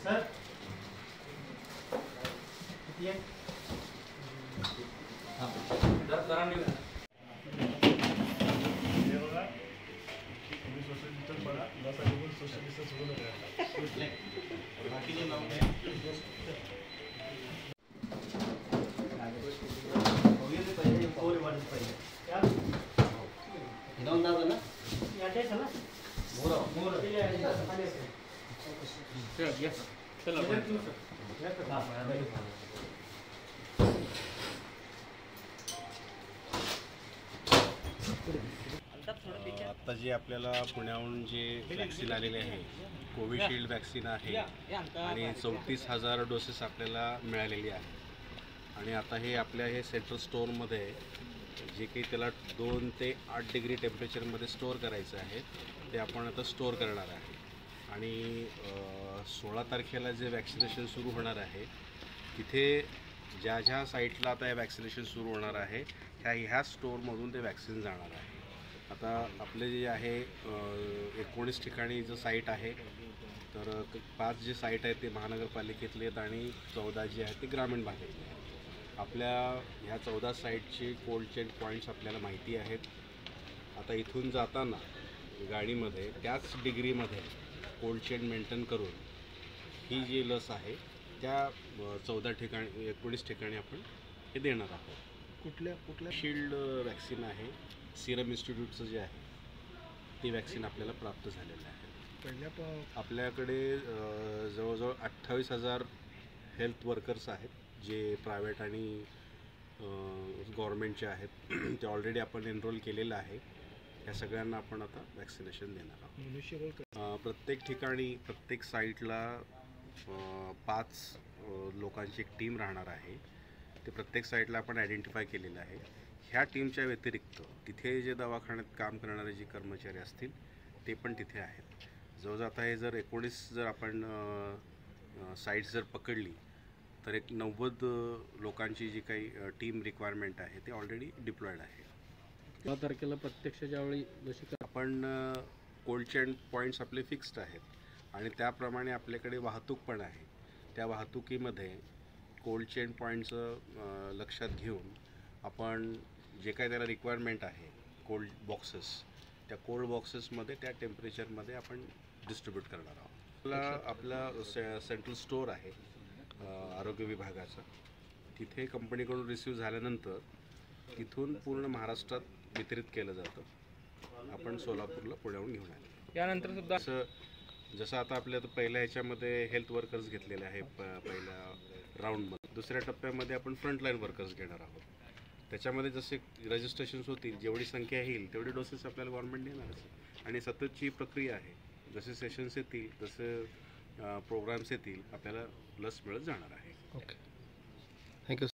Sir किती आहे? Social distance पडा लस सोशल डिस्टन्स सोडू नका बाकीचे नाव आता जे आपल्याला पुण्याहून जे वॅक्सिन आलेले आहे कोविशिल्ड वॅक्सिन आहे आणि 34,000 डोसेस आपल्याला मिळालेली आहे आणि आता हे आपल्या हे सेंट्रल स्टोअरमध्ये जे काही त्याला 2 ते 8 डिग्री टेम्परेचरमध्ये स्टोअर करायचं आहे ते आपण आता स्टोअर करणार आहे आणि 16 तारखेला जे वॅक्सिनेशन सुरू होणार आहे तिथे ज्या साईटला आता हे वॅक्सिनेशन सुरू होणार आहे ह्या स्टोअरमधून ते वॅक्सिन जाणार आहे. आता आपले जे आहे 19 ठिकाणी जो साईट आहे तर 5 जे साईट आहेत ते महानगरपालिकेतले आहेत आणि 14 जे आहेत ते ग्रामीण भागातले आहेत. आपल्या ह्या 14 साईटचे कोल्ड चेन पॉईंट्स आपल्याला माहिती आहेत. आता इथून जाताना गाडीमध्ये त्याच डिग्रीमध्ये कोल्ड चेन मेंटेन करून ही जी लस आहे त्या 14 ठिकाणी 19 ठिकाणी आपण हे देणार आहोत. कुठल्या शिल्ड वॅक्सिन आहे सिरम इन्स्टिट्यूटचं जे आहे ती वॅक्सिन आपल्याला प्राप्त झालेलं आहे. आपल्याकडे जवळजवळ 28,000 हेल्थ वर्कर्स आहेत जे प्रायव्हेट आणि गव्हर्मेंटचे आहेत ते ऑलरेडी आपण एनरोल केलेलं आहे. ह्या सगळ्यांना आपण आता वॅक्सिनेशन देणार आहोत. प्रत्येक ठिकाणी प्रत्येक साईटला 5 लोकांची एक टीम राहणार आहे. ते प्रत्येक साईटला आपण आयडेंटिफाय केलेलं आहे. ह्या टीमच्या व्यतिरिक्त तिथे जे दवाखान्यात काम करणारे जे कर्मचारी असतील ते पण तिथे आहेत. जवळजवळ आता हे जर 19 जर आपण साईट्स जर पकडली तर एक 90 लोकांची जी काही टीम रिक्वायरमेंट आहे ते ऑलरेडी डिप्लॉईड आहे. 16 तारखेला प्रत्यक्ष ज्यावेळी जशी आपण कोल्ड चेन पॉईंट्स आपले फिक्स्ड आहेत आणि त्याप्रमाणे आपल्याकडे वाहतूक पण आहे. त्या वाहतुकीमध्ये कोल्ड चेन पॉईंटचं लक्षात घेऊन आपण जे काही त्याला रिक्वायरमेंट आहे कोल्ड बॉक्सेस त्या कोल्ड बॉक्सेसमध्ये त्या टेम्परेचरमध्ये आपण डिस्ट्रीब्यूट करणार आहोत. आपला सेंट्रल स्टोअर आहे आरोग्य विभागाचा तिथे कंपनीकडून रिसीव्ह झाल्यानंतर तिथून पूर्ण महाराष्ट्रात वितरित केलं जातं. आपण सोलापूरला पुण्याहून घेऊन आलो. यानंतर सुद्धा जसं आता आपल्या पहिल्या ह्याच्यामध्ये हेल्थ वर्कर्स घेतलेले आहे पहिल्या राऊंडमध्ये. दुसऱ्या टप्प्यामध्ये आपण फ्रंटलाईन वर्कर्स घेणार आहोत. त्याच्यामध्ये जसे रजिस्ट्रेशन्स होतील जेवढी संख्या येईल तेवढे डोसेस आपल्याला गव्हर्नमेंट देणारच आणि सततची प्रक्रिया आहे. जसे सेशन्स येतील जसे प्रोग्राम्स येतील आपल्याला लस मिळत जाणार आहे. Okay thank you.